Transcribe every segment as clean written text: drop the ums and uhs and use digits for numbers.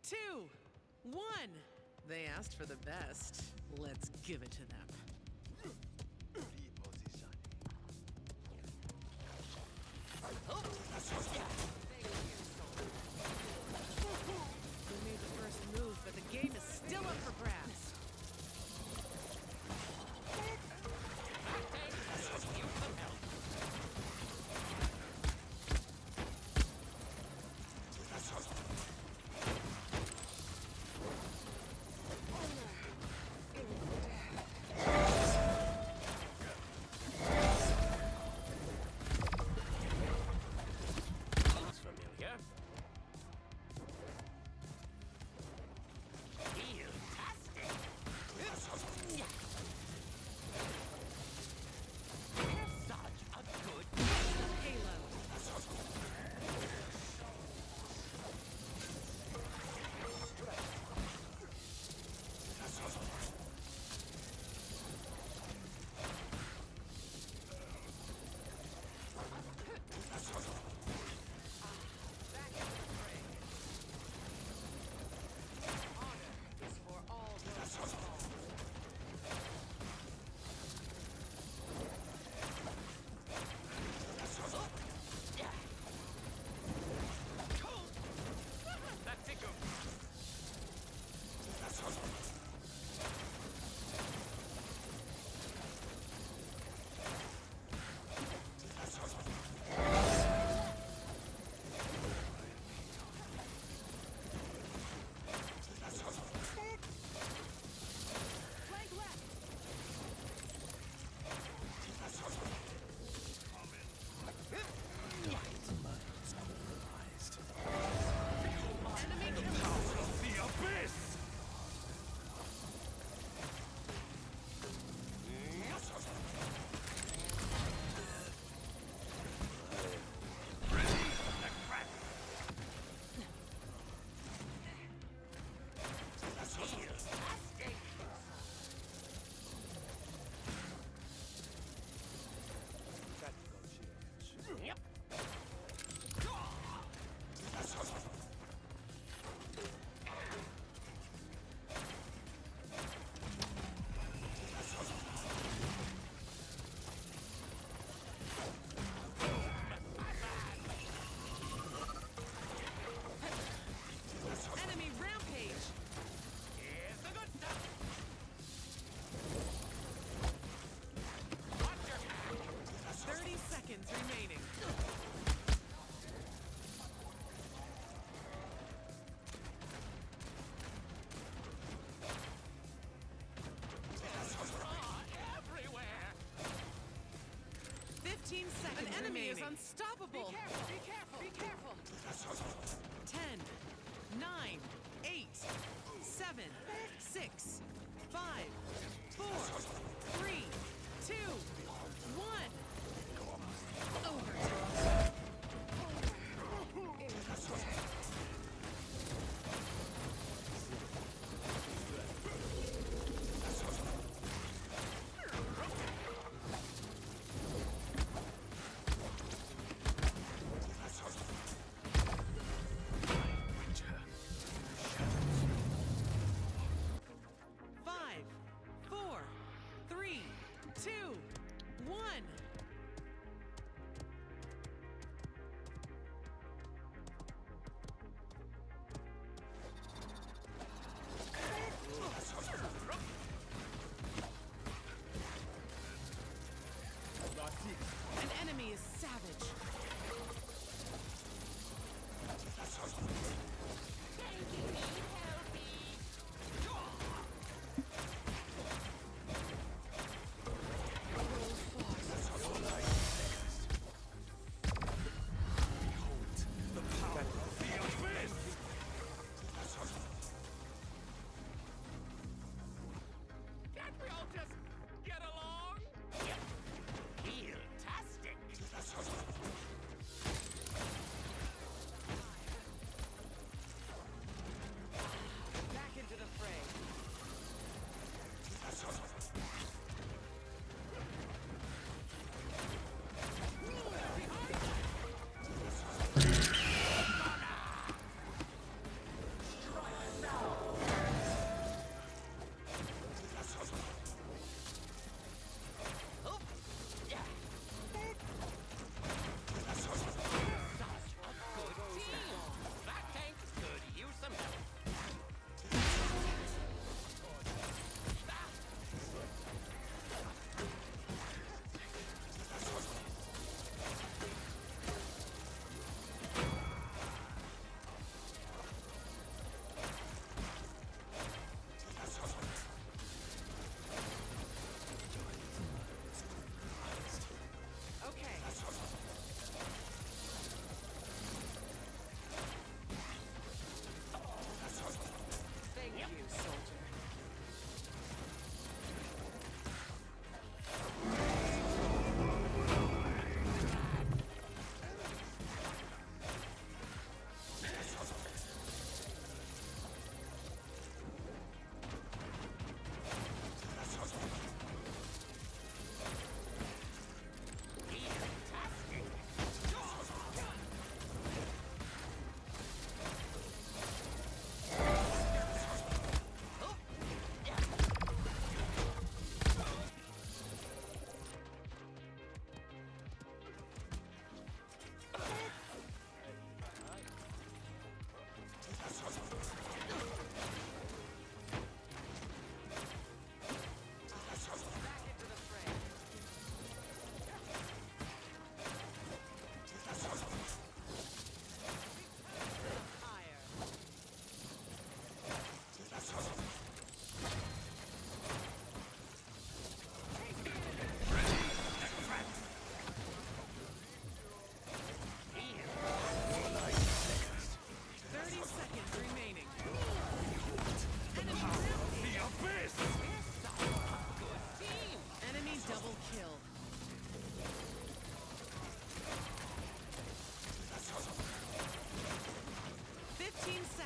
2, 1. They asked for the best. Let's give it to them. We made the first move, but the game is still up for grabs. Enemy rampage! Here's the good stuff! 30 seconds remaining. Everywhere! 15 seconds. An enemy is unstoppable. Be careful! Be careful! Be careful! 10, 9, 8, 7, 6, 5, 4, 3, 2, 1. Overtime. Five, 4, 3, 2, 1. An enemy is savage. Can't we all just get along? Fantastic! Back into the fray.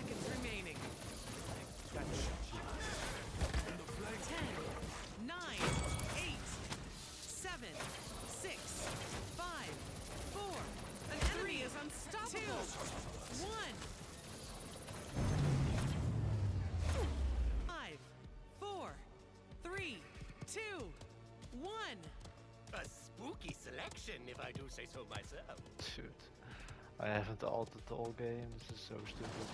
seconds remaining. 10, 9, 8, 7, 6, 5, 4. An enemy is unstoppable. 2, 1. 5, 4, 3, 2, 1. A spooky selection, if I do say so myself. Dude, I haven't altered all games. This is so stupid.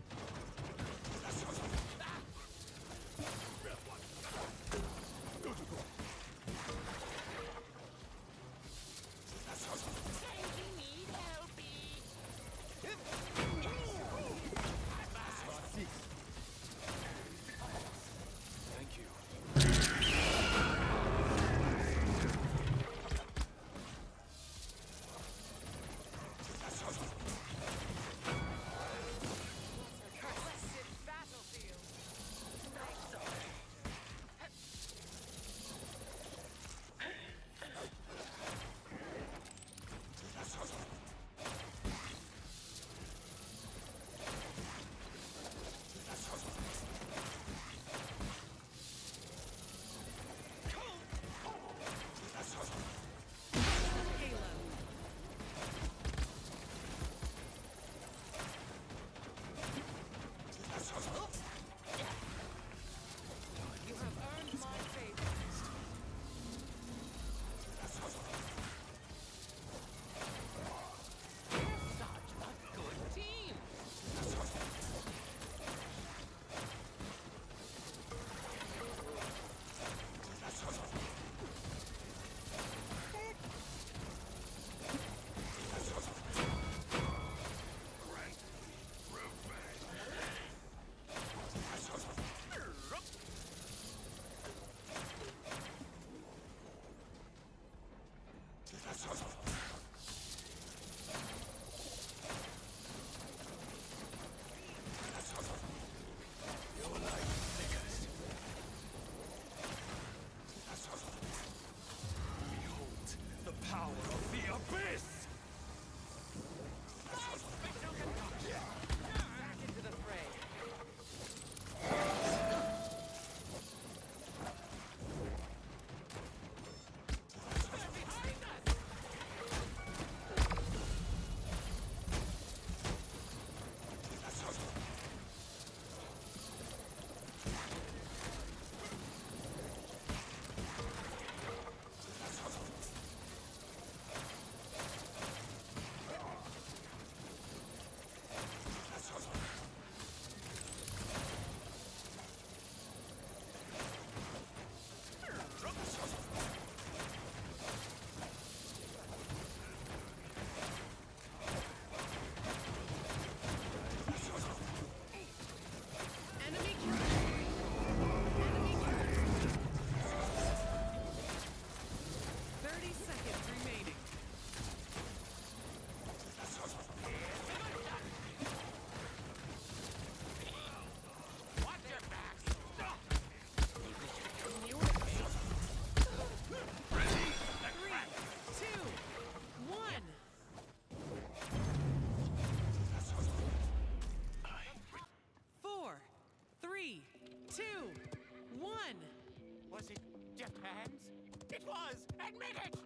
Was it just hands? It was! Admit it!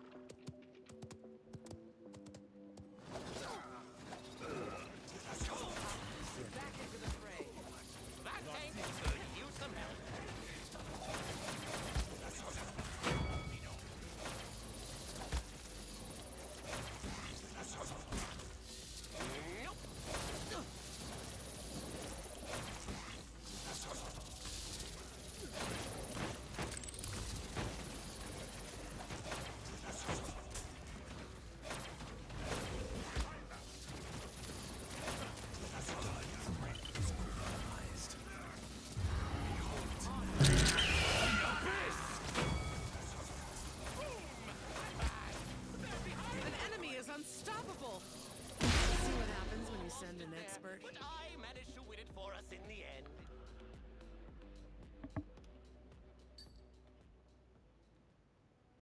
Back into the fray. That tank could use some help.